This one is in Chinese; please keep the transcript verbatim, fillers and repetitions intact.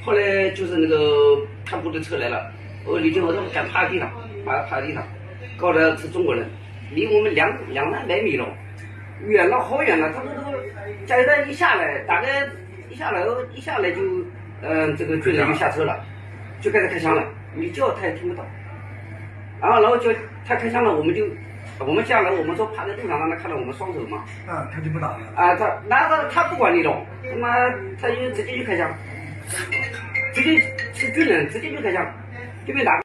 后来就是那个看部队车来了，我李军我都敢趴在地上，趴趴在地上，搞得是中国人，离我们两两三百米了，远了好远了。他们这个加油站一下来，大概一下来一下来就，嗯、呃，这个军人就下车了，就开始开枪了，你叫他也听不到。然后然后就他开枪了，我们就我们下来，我们说趴在路上让他看到我们双手嘛。 啊，他就不打了。 啊，他那他他不管你了，他妈他就直接就开枪，直接是军人直接就开枪，就没打。